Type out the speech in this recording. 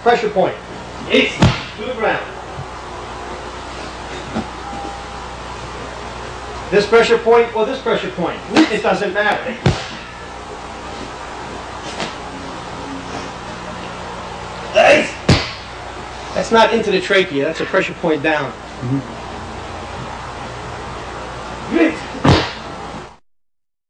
Pressure point. Yes, to the ground. This pressure point or this pressure point, it doesn't matter. That's not into the trachea, that's a pressure point down.